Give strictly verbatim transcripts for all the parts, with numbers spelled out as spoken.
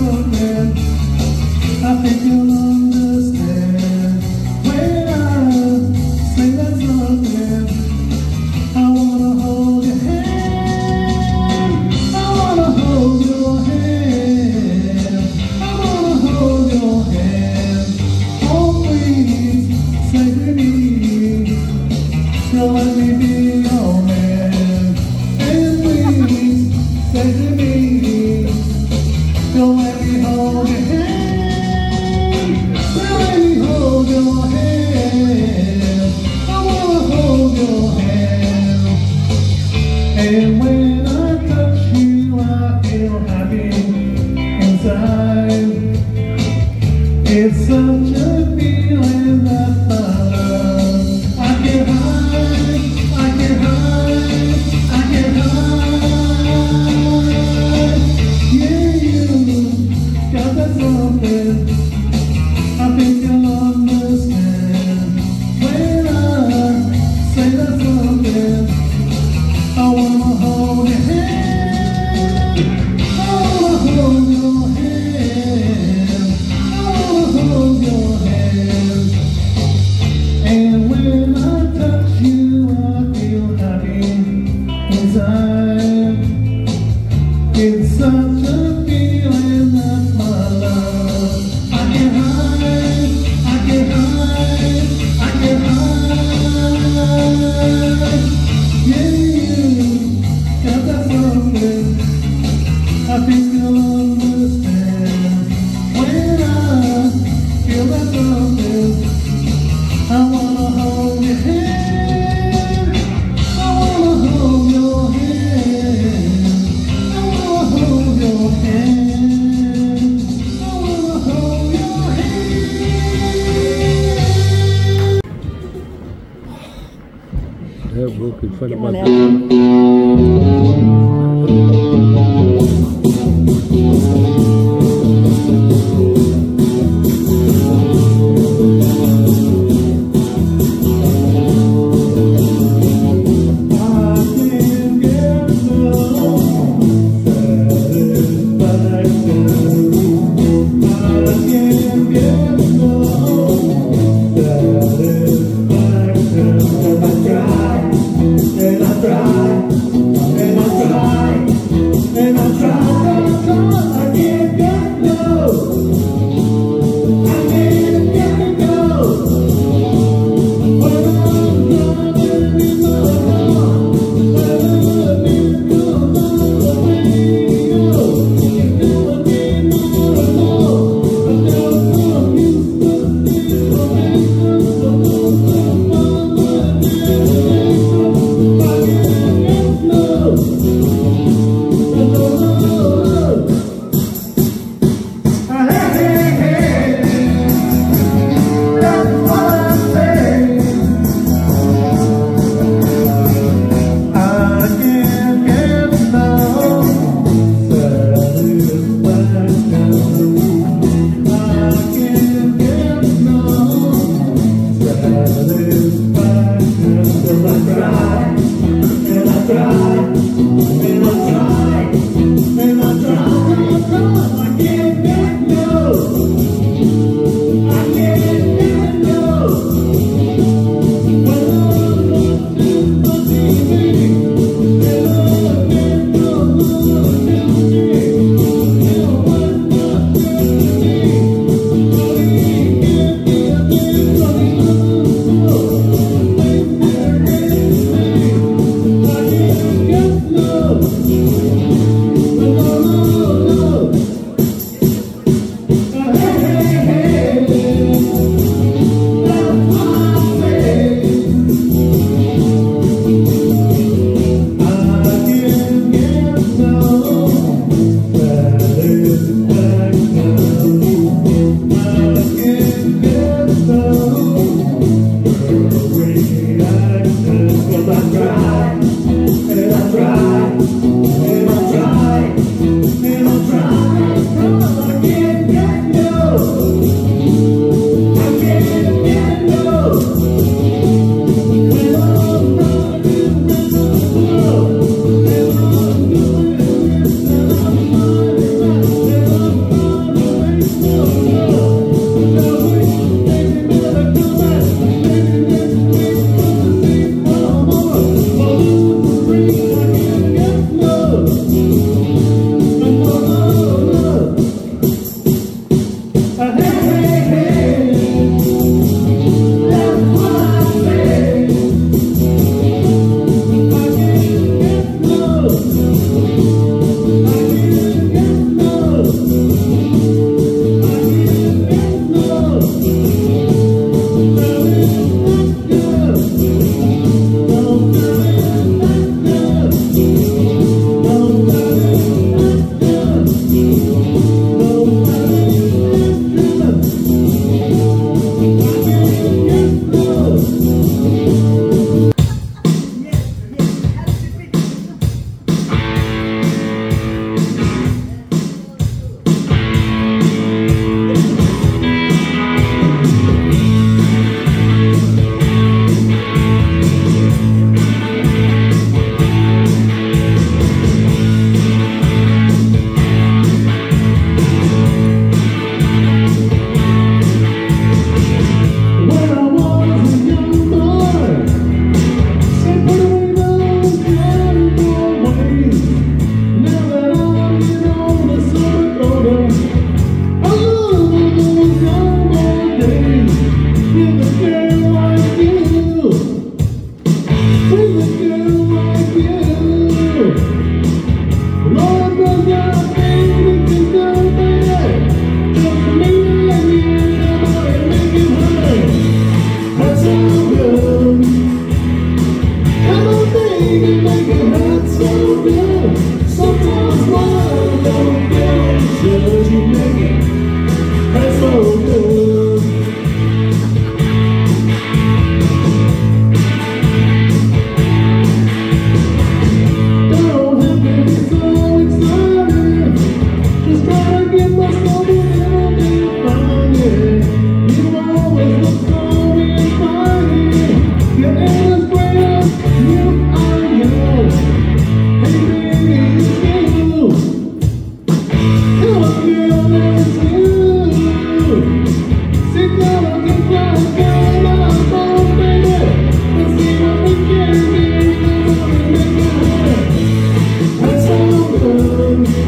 something. I think you'll understand when I say that something. I wanna hold your hand. I wanna hold your hand. I wanna hold your hand. Oh, please say to me, you'll let me be your man. And please say to me, you'll let me hold your hand. Let me hold your hand. I wanna hold your hand. And when I touch you, I feel happy inside. It's such a feeling that I love. I can't hide, I can't hide, I can't hide. Yeah, you got that something. I think you'll understand when I say that something. I wanna hold your hand. I wanna hold your hand. I wanna hold your hand. And when I touch you, I feel happy inside. It's such a feeling, that's my love. I can't hide, I can't hide, I can't hide. Yeah, you got that something. I think you'll understand when I feel that something. I wanna hold your hand. I wanna hold your hand. I wanna hold your hand. I wanna hold your hand. That broke in front of my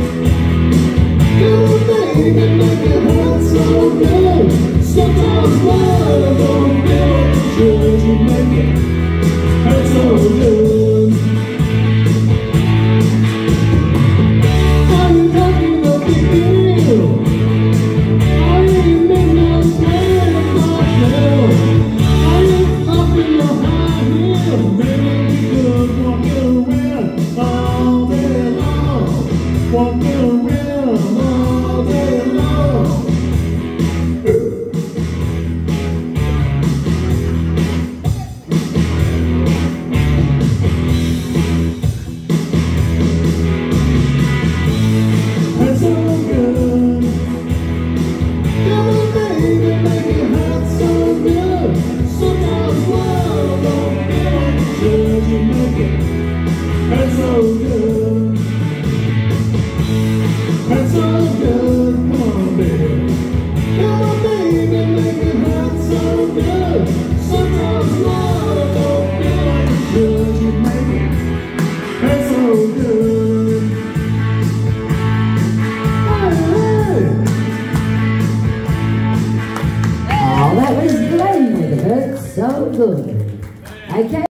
Sometimes love don't feel just you make it hurt so good. I ain't talking no big deal. I ain't make no plan of myself. I ain't up in the high hill. Really good walking around all day long. Walking around all day long. That's so good. That's so good. Come on, baby. Come on, baby, make it hurt so good. Sometimes love don't feel like it should. You make it hurt so good. Hey, hey. Oh, that was Glen with it hurt so good. Okay.